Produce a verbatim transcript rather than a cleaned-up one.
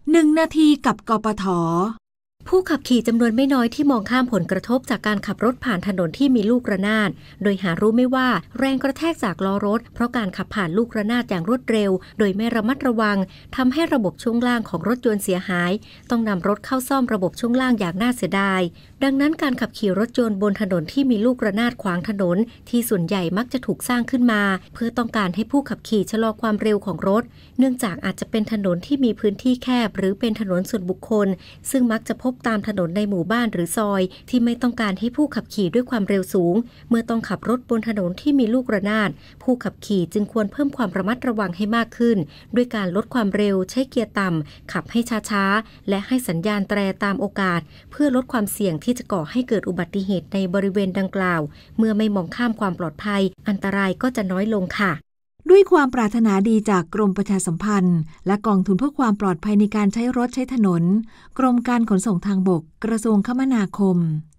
หนึ่งนาทีกับกปท. ผู้ขับขี่จำนวนไม่น้อยที่มองข้ามผลกระทบจากการขับรถผ่านถนนที่มีลูกระนาดโดยหารู้ไม่ว่าแรงกระแทกจากล้อรถเพราะการขับผ่านลูกระนาดอย่างรวดเร็วโดยไม่ระมัดระวังทำให้ระบบช่วงล่างของรถยนต์เสียหายต้องนำรถเข้าซ่อมระบบช่วงล่างอย่างน่าเสียดายดังนั้นการขับขี่รถยนต์บนถนนที่มีลูกระนาดขวางถนนที่ส่วนใหญ่มักจะถูกสร้างขึ้นมาเพื่อต้องการให้ผู้ขับขี่ชะลอความเร็วของรถเนื่องจากอาจจะเป็นถนนที่มีพื้นที่แคบหรือเป็นถนนส่วนบุคคลซึ่งมักจะพบตามถนนในหมู่บ้านหรือซอยที่ไม่ต้องการให้ผู้ขับขี่ด้วยความเร็วสูงเมื่อต้องขับรถบนถนนที่มีลูกระนาดผู้ขับขี่จึงควรเพิ่มความระมัดระวังให้มากขึ้นด้วยการลดความเร็วใช้เกียร์ต่ำขับให้ช้าๆและให้สัญญาณแตรตามโอกาสเพื่อลดความเสี่ยงที่จะก่อให้เกิดอุบัติเหตุในบริเวณดังกล่าวเมื่อไม่มองข้ามความปลอดภัยอันตรายก็จะน้อยลงค่ะด้วยความปรารถนาดีจากกรมประชาสัมพันธ์และกองทุนเพื่อความปลอดภัยในการใช้รถใช้ถนนกรมการขนส่งทางบกกระทรวงคมนาคม